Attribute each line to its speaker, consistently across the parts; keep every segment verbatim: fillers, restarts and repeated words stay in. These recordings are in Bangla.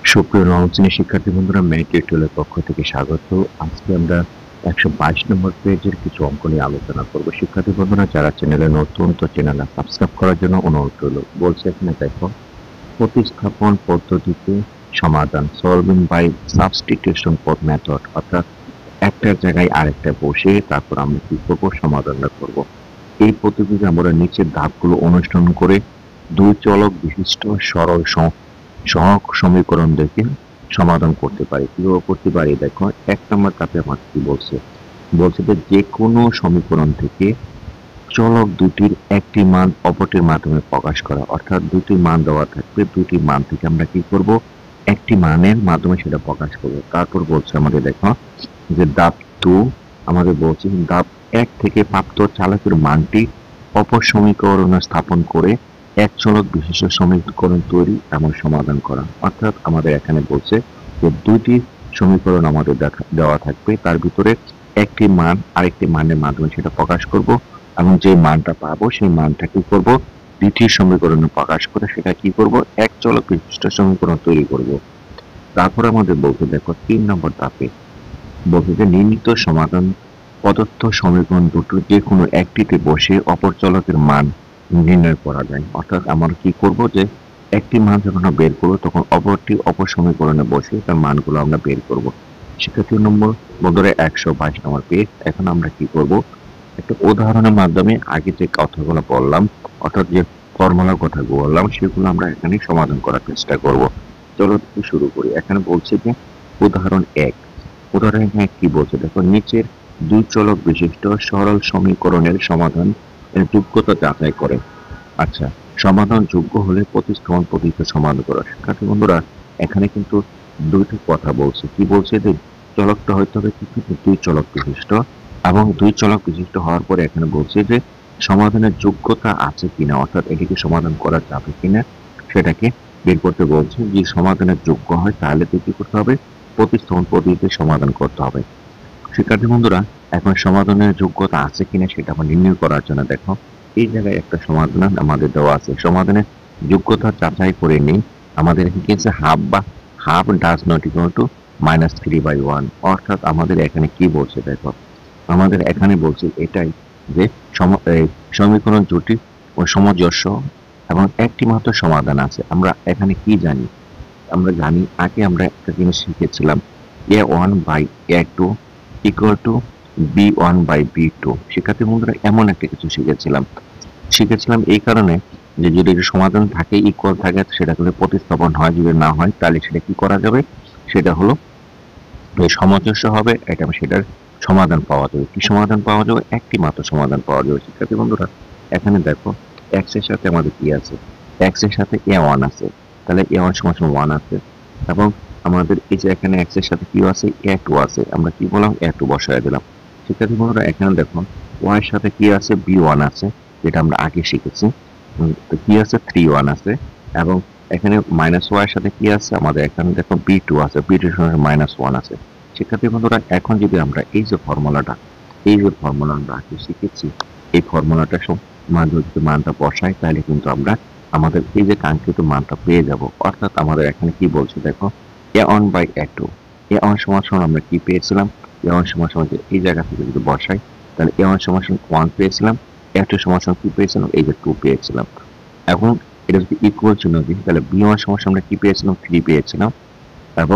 Speaker 1: সুপ্রিয় নবম শ্রেণীর শিক্ষার্থী বন্ধুরা, ম্যাথ টিউটোরিয়ালের পক্ষ থেকে স্বাগত। আজকে আমরা একশো বাইশ নম্বর পেজের কিছু অঙ্ক নিয়ে আলোচনা করব। শিক্ষার্থী বন্ধুরা, যারা চ্যানেলে নতুন, তো চ্যানেলে সাবস্ক্রাইব করার জন্য অনুরোধ রইল। বলছে এখানে দেখো, প্রতিস্থাপন পদ্ধতিতে সমাধান, সলভিং বাই সাবস্টিটিউশন মেথড, অর্থাৎ একটার জায়গায় আরেকটা বসে তারপর আমরা কি করবো, সমাধানটা করব। এই পদ্ধতিতে আমরা নিচের ধাপগুলো অনুসরণ করে দুই চলক বিশিষ্ট সরল সহগ সমীকরণ দেখে সমাধান করতে পারি। কিভাবে করতে পারি দেখো, এক নম্বর ধাপে আমার কি বলছে বলছে যে যে কোনো সমীকরণ থেকে চলক দুটির একটি মান অপরটির মাধ্যমে প্রকাশ করা, অর্থাৎ দুটি মান দেওয়া থাকবে, দুটি মান থেকে আমরা কি করব, একটি মানের মাধ্যমে সেটা প্রকাশ করব। তারপর বলছে আমাদের দেখো যে ধাপ টু আমাদের বলছে ধাপ এক থেকে প্রাপ্ত চালকের মানটি অপর সমীকরণে স্থাপন করে এক চলক বিশিষ্ট সমীকরণ তৈরি এবং সমাধান করা। অর্থাৎ আমাদের এখানে বলছে যে দুইটি সমীকরণ আমাদের দেখা দেওয়া থাকবে, তার ভিতরে একটি মান আরেকটি মানের মাধ্যমে সেটা প্রকাশ করব এবং যে মানটা পাবো সেই মানটা কি করব, দ্বিতীয় সমীকরণে প্রকাশ করে সেটা কি করব, এক চলক বিশিষ্ট সমীকরণ তৈরি করব। তারপর আমাদের বলতে দেখো তিন নম্বর ধাপে বলতে যে নির্ণীত সমাধান প্রদত্ত সমীকরণ দুটো যে কোনো একটিতে বসে অপর চলকের মান নির্ণয় করা যায়। অর্থাৎ আমরা কি করব, যে একটি মান যখন আমরা বের করবো তখন অপরটি অপর সমীকরণে বসে তার মানগুলো আমরা বের করব। শিক্ষার্থী নম্বর বন্ধুরা, একশো বাইশ নম্বর পেজ। এখন আমরা কি করব, একটা উদাহরণের মাধ্যমে আগে যে কথাগুলো বললাম, অর্থাৎ যে ফর্মুলার কথা বললাম, সেগুলো আমরা এখানে সমাধান করার চেষ্টা করব। চলো শুরু করি। এখানে বলছে যে উদাহরণ এক। উদাহরণ এক কি বলছে দেখো, নিচের দুই চলক বিশিষ্ট সরল সমীকরণের সমাধান যোগ্যতা যাচাই করে। আচ্ছা, সমাধান যোগ্য হলে প্রতিস্থাপন পদ্ধতিতে সমাধান করা। শিক্ষার্থী বন্ধুরা, এখানে কিন্তু দুইটি কথা বলছে। কি বলছে যে চলকটা হইতে হবে কি দুই চলক বিশিষ্ট, এবং দুই চলক বিশিষ্ট হওয়ার পরে এখানে বলছে যে সমাধানের যোগ্যতা আছে কিনা, অর্থাৎ এটিকে সমাধান করা যাবে কিনা সেটাকে বের করতে বলছে। যে সমাধানের যোগ্য হয় তাহলে তো কি করতে হবে, প্রতিস্থাপন পদ্ধতিতে সমাধান করতে হবে। শিক্ষার্থী বন্ধুরা, এখন সমাধানের যোগ্যতা আছে কিনা সেটা আমরা নির্ণয় করার জন্য দেখো এই জায়গায় একটা সমাধান আমাদের দেওয়া আছে। সমাধানের যোগ্যতা যাচাই করে নেই। আমাদের এখানে কি আছে, হাফ বা half does not equal to minus three by one. অর্থাৎ আমাদের এখানে কি বলছে দেখো, আমাদের এখানে বলছে এটাই যে সমীকরণ দুটি ও সামঞ্জস্য এবং একটি মাত্র সমাধান আছে। আমরা এখানে কি জানি, আমরা জানি আগে আমরা একটা জিনিস শিখেছিলাম, A one by A two equal to B one by B two. শিক্ষার্থী বন্ধুরা, এমন একটা কিছু শিখেছিলাম শিখেছিলাম এই কারণে যে যদি সমাধান থাকে, ইকুয়াল থাকে, সেটা করে প্রতিস্থাপন হয়, যদি না হয় তাহলে সেটা কি করা যাবে, সেটা হলো সামঞ্জস্য হবে, এটা সেটার সমাধান পাওয়া যাবে। কি সমাধান পাওয়া যাবে, একটি মাত্র সমাধান পাওয়া যাবে। শিক্ষার্থী বন্ধুরা, এখানে দেখো এক্স এর সাথে আমাদের কি আছে, এক্স এর সাথে এ ওয়ান আছে, তাহলে এ ওয়ান সমান সমান ওয়ান আছে, এবং আমাদের এই যে এখানে এক্স এর সাথে কি আছে, এ টু আছে, আমরা কি বললাম, এ টু বসায় দিলাম। শিক্ষার্থী বন্ধুরা, এখানে দেখো ওয়াই এর সাথে কি আছে, বি ওয়ান আছে, যেটা আমরা আগে শিখেছি। কি আছে, থ্রি ওয়ান আছে, এবং এখানে মাইনাস ওয়াই এর সাথে কি আছে, আমাদের এখানে দেখো বি টু আছে, বি টু সমান মাইনাস ওয়ান আছে। শিক্ষার্থী বন্ধুরা, এখন যদি আমরা এই যে ফর্মুলাটা এই যে ফর্মুলা আমরা আগে শিখেছি, এই ফর্মুলাটা মাধ্যমে যদি মানটা বসাই তাহলে কিন্তু আমরা আমাদের এই যে কাঙ্ক্ষিত মানটা পেয়ে যাব। অর্থাৎ আমাদের এখানে কি বলছে দেখো, A one by A two, A one সমান সমান আমরা কি পেয়েছিলাম, এ ওয়ান সমান সমান এই জায়গা থেকে যদি বসাই তাহলে এ ওয়ান সমান সমান ওয়ান পেয়েছিলাম, এ টু সমান সমান কি পেয়েছিলাম, এই যে টু পেয়েছিলাম। এখন এটা যদি ইকুয়াল চিহ্ন দিই তাহলে বি ওয়ান সমান আমরা কি পেয়েছিলাম, থ্রি পেয়েছিলাম, এবং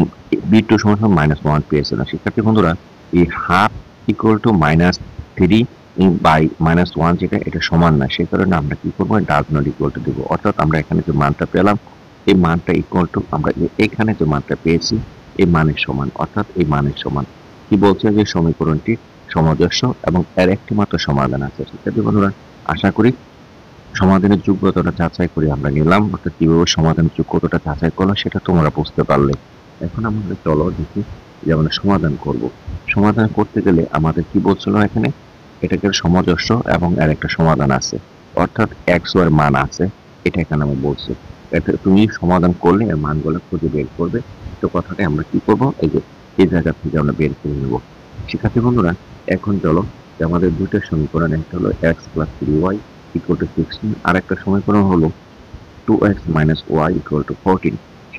Speaker 1: বি টু সমান সমান মাইনাস ওয়ান পেয়েছিলাম। শিক্ষার্থী বন্ধুরা, এই half equal to minus three by minus one যেটা, এটা সমান না, সেই কারণে আমরা কি করবো, ডাজ নট ইকুয়াল টু দেবো। অর্থাৎ আমরা এখানে যে মানটা পেলাম, এই মানটা ইকুয়াল টু আমরা এখানে যে মানটা পেয়েছি এই মানের সমান, অর্থাৎ এই মানের সমান। কি বলছে, যে সমীকরণটি সামঞ্জস্য এবং এর একটি মাত্র সমাধান আছে। শিক্ষার্থী বন্ধুরা, আশা করি সমাধানের যোগ্যতাটা যাচাই করে আমরা নিলাম, অর্থাৎ কিভাবে সমাধানের যোগ্যতাটা যাচাই করলো সেটা তোমরা বুঝতে পারলে। এখন আমাদের চলো দেখি যে আমরা সমাধান করব। সমাধান করতে গেলে আমাদের কি বলছিল, এখানে এটাকে সামঞ্জস্য এবং এর একটা সমাধান আছে, অর্থাৎ এক্স এর মান আছে, এটা এখানে আমি বলছি। এটা তুমি সমাধান করলে এর মানগুলো খুঁজে বের করবে। তো কথাটা আমরা কি করব, এই যে এই জায়গা থেকে আমরা বের করে নেব। শিক্ষার্থী বন্ধুরা, এখন চলো যে আমাদের দুইটা সমীকরণ, একটা হলো X plus three Y equal to sixteen, আর একটা সমীকরণ হলো two X minus Y equal to fourteen.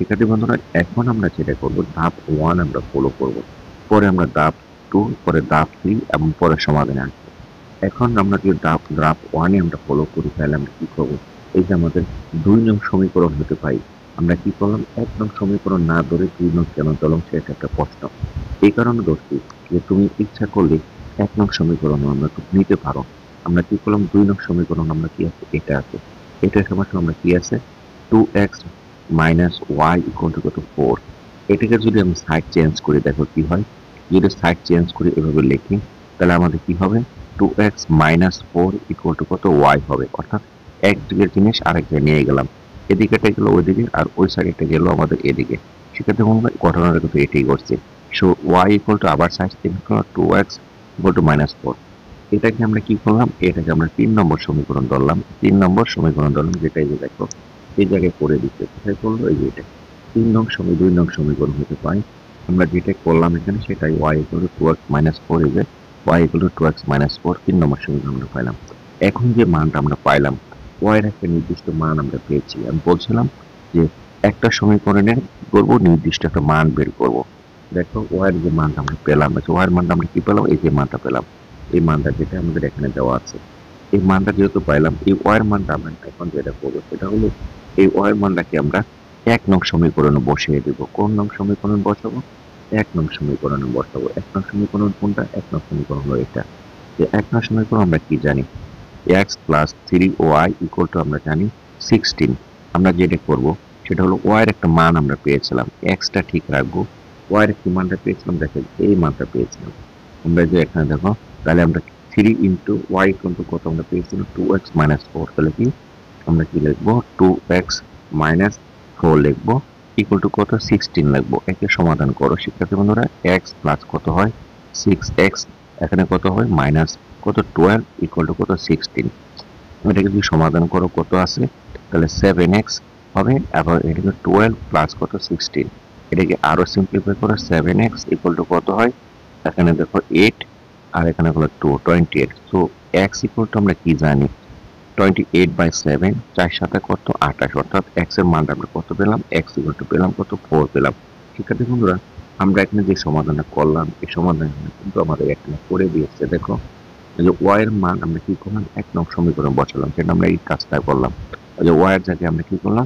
Speaker 1: শিক্ষার্থী বন্ধুরা এখন আমরা যেটা করব ধাপ ওয়ান আমরা ফলো করব, পরে আমরা ধাপ টু, পরে ধাপ থ্রি এবং পরে সমাধানে আসবো। এখন আমরা যদি ধাপ ধাপ ওয়ানে আমরা ফলো করি তাহলে আমরা কি করবো, এই যে আমাদের দুই নং সমীকরণ হতে পাই, আমরা কি করলাম এক নং সমীকরণ না ধরে দুই নং কেন ধরলাম সেটা একটা প্রশ্ন। এই কারণে ধরছি যে তুমি ইচ্ছা করলে এক নং সমীকরণ আমরা নিতে পারো। আমরা কি করলাম দুই নং সমীকরণ আমরা কি আছে এটা আছে, এটার সমস্যা আমরা কি আছে two X minus Y equal to কত ফোর। এটাকে যদি আমি সাইড চেঞ্জ করি দেখো কি হয়, যদি সাইড চেঞ্জ করি এভাবে লিখি তাহলে আমাদের কি হবে two X minus four equal to কত ওয়াই হবে। অর্থাৎ এক দিকের জিনিস আরেক জায়গায় নিয়ে গেলাম, এদিকেটা গেল ওইদিকে আর ওই সাইডটা গেল আমাদের এদিকে। সেক্ষেত্রে মনে হয় ঘটনাটা কিন্তু এটাই করছে। সো ওয়াই ইকুয়াল টু আবার সাইড চেঞ্জ করলাম two X equal to minus four. এটাকে আমরা কি করলাম, এটাকে আমরা তিন নম্বর সমীকরণ ধরলাম, তিন নম্বর সমীকরণ ধরলাম যেটা এই যে দেখো এই জায়গায় করে দিচ্ছে কোথায় করলো এই যে এটা তিন নং সমী দুই নং সমীকরণ হতে পাই। আমরা যেটা করলাম এখানে সেটাই Y equal to two X minus four এই যে Y equal to two X minus four তিন নম্বর সমীকরণ আমরা পাইলাম। এখন যে মানটা আমরা পাইলাম ওয়াই এর একটা নির্দিষ্ট মান আমরা পেয়েছি, আমি বলছিলাম যে একটা সমীকরণের কি করবো নির্দিষ্ট একটা মান বের করব। দেখো ওয়াই এর যে মানটা আমরা পেলাম, ওয়াই এর মানটা আমরা কি পেলাম এই যে মানটা পেলাম, এই মানটা যেটা আমাদের এখানে দেওয়া আছে এই মানটা যেহেতু পাইলাম এই ওয়াই এর মানটা আমরা এখন যেটা করবো সেটা হলো এই ওয়াই এর মানটাকে আমরা এক নং সমীকরণে বসিয়ে দেব। কোন নং সমীকরণ বসাবো, এক নং সমীকরণে বসাবো। এক নং সমীকরণ কোনটা, এক নং সমীকরণ হলো এটা। যে এক নং সমীকরণ আমরা কি জানি X plus three Y equal to আমরা জানি সিক্সটিন। আমরা যেটা করব সেটা হলো ওয়াই এর একটা মান আমরা পেয়েছিলাম, এক্সটা ঠিক রাখবো, ওয়াই এর কি মানটা পেয়েছিলাম দেখেন এই মানটা পেয়েছিলাম আমরা যে এখানে দেখো, তাহলে আমরা three into Y equal to কত আমরা পেয়েছিলাম টু এক্স মাইনাস ফোর, তাহলে কি আমরা কি লিখবো টু এক্স মাইনাস ফোর লিখবো ইকুয়াল টু কত সিক্সটিন লিখবো। একে সমাধান করো শিক্ষার্থী বন্ধুরা, এক্স প্লাস কত হয় সিক্স এক্স, এখানে কত হয় মাইনাস কত টুয়েলভ ইকুয়াল টু কত সিক্সটিন। এটাকে যদি সমাধান করো কত আছে তাহলে সেভেন এক্স হবে, আবার এটাকে টুয়েলভ প্লাস কত সিক্সটিন, এটাকে আরো সিম্পলিফাই করো সেভেন এক্স ইকুয়াল টু কত হয় এখানে দেখো এইট আর এখানে হলো two twenty eight. So X equal to আমরা কি জানি টোয়েন্টি এইট বাই সেভেন, চার সাথে কত আঠাশ, অর্থাৎ এক্স এর মানটা আমরা কত পেলাম এক্স ইকুয়াল টু পেলাম কত ফোর পেলাম। শিক্ষার্থী বন্ধুরা আমরা এখানে যে সমাধানটা করলাম এই সমাধান কিন্তু আমাদের এখানে করে দিয়েছে। দেখো এই যে ওয়াই এর মান আমরা কি করলাম এক নং সমীকরণ বসালাম, সেটা আমরা এই কাজটা করলাম। এই যে ওয়াই এর জায়গায় আমরা কি করলাম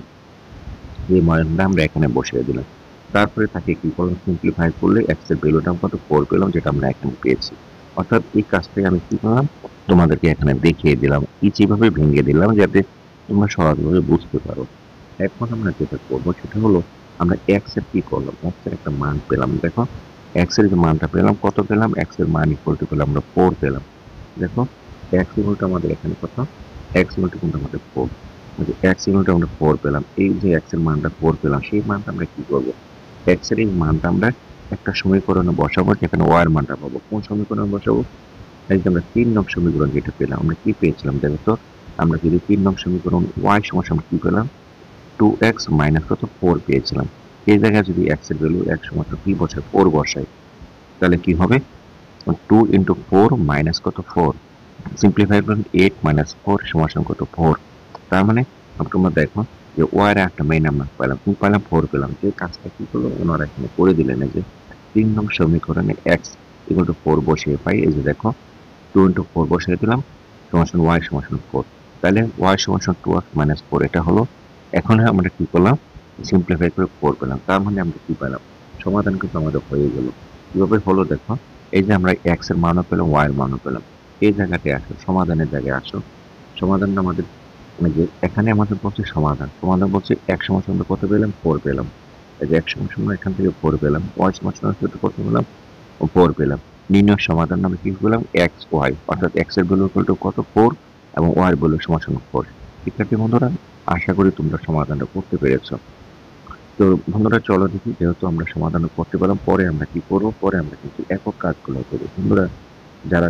Speaker 1: এই মানটা আমরা এখানে বসিয়ে দিলাম, তারপরে তাকে কি করলাম সিম্পলিফাই করলে এক্স এর ভ্যালুটা কত ফোর পেলাম যেটা আমরা এখানে পেয়েছি। অর্থাৎ এই কাজটাই আমি কি করলাম তোমাদেরকে এখানে দেখিয়ে দিলাম, ইজিভাবে ভেঙে দিলাম যাতে তোমরা সহজভাবে বুঝতে পারো। এখন আমরা যেটা করবো সেটা হলো আমরা এক্স এর কি করলাম এক্স এর একটা মান পেলাম। দেখো এক্স এর যে মানটা পেলাম কত পেলাম এক্স এর মান ইকুয়াল টু পেলাম আমরা ফোর পেলাম। দেখো এক্স ইকুয়াল টু আমাদের এখানে কত এক্স ইকুয়াল টু কিন্তু আমাদের ফোর, এক্স ইকুয়াল টু আমরা ফোর পেলাম। এই যে এক্স এর মানটা ফোর পেলাম সেই মানটা আমরা কি করবো এক্স এর এই মানটা আমরা একটা সমীকরণে বসাবো যেখানে ওয়াই এর মানটা পাবো। কোন সমীকরণে বসাবো এই যে আমরা তিন নং সমীকরণ যেটা পেলাম আমরা কি পেয়েছিলাম দেখো তো, আমরা যদি তিন নং সমীকরণ ওয়াই সমস্যা আমরা কি পেলাম টু এক্স মাইনাস কত ফোর পেয়েছিলাম। এই জায়গায় যদি এক্স এর ভ্যালু এক সমস্ত কি বসাই ফোর বসাই তাহলে কি হবে টু ইন্টু ফোর মাইনাস কত ফোর, সিম্পলিফাই করুন এইট মাইনাস ফোর সমান কত ফোর। তার মানে তোমরা দেখো যে ওয়াই এর একটা মেইন আমরা পেলাম কি পেলাম ফোর পেলাম। যে কাজটা কি করলো ওনারা এখানে করে দিলেন যে তিন নং সমীকরণে এক্স ইকুয়াল টু ফোর বসিয়ে পাই। এই যে দেখো টু ইন্টু ফোর বসিয়ে দিলাম সমান ওয়াই সমান ফোর, তাহলে ওয়াই সমান টু এক্স মাইনাস ফোর এটা হলো। এখন আমরা কি করলাম সিম্পলিফাই করে ফোর পেলাম, তার মানে আমরা কি পেলাম সমাধান কিন্তু আমাদের হয়ে গেল। কিভাবে হলো দেখো এই যে আমরা এক্স এর মানও পেলাম ওয়াই এর মানও পেলাম, এই জায়গাতে আসো সমাধানের জায়গায় আসো, সমাধানটা আমাদের যে এখানে আমাদের বলছে সমাধান, সমাধান বলছে এক সমান আমরা কত পেলাম ফোর পেলাম। এই যে এক সমান আমরা এখান থেকে ফোর পেলাম, ওয়াই সমান কত পেলাম ফোর পেলাম। নির্ণয় সমাধান আমরা কি পেলাম এক্স ওয়াই, অর্থাৎ এক্স এর ভ্যালু ইকুয়াল টু কত ফোর এবং ওয়াই এর ভ্যালু সমান ফোর। শিক্ষার্থী বন্ধুরা আশা করি তোমরা সমাধানটা করতে পেরেছো। তো বন্ধুরা চলো দেখি যেহেতু আমরা সমাধান করতে পারলাম পরে আমরা কি করবো, পরে আমরা কিন্তু একক কাজগুলো করবো। বন্ধুরা যারা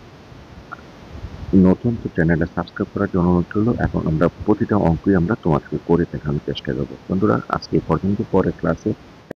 Speaker 1: নতুন তো চ্যানেলটা সাবস্ক্রাইব করার জন্য অনুরোধ করলো, এখন আমরা প্রতিটা অঙ্কই আমরা তোমাদেরকে করে দেখানোর চেষ্টা করবো। বন্ধুরা আজকে এই পর্যন্ত, পরে ক্লাসে